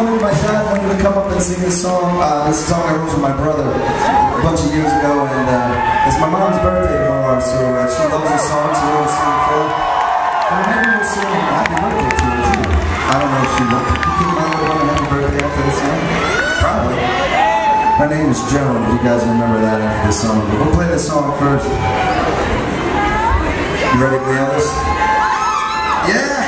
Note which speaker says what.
Speaker 1: my dad wanted me to come up and sing this song. This is a song I wrote for my brother a bunch of years ago, and it's my mom's birthday tomorrow, so she loves this song, so we're going to sing it for her. And maybe we'll sing happy birthday to her too. I don't know if she will. You think my little one a happy birthday after this song? Probably. Her name is Joan, if you guys remember that after this song. But we'll play this song first. You ready to nail this? Yeah!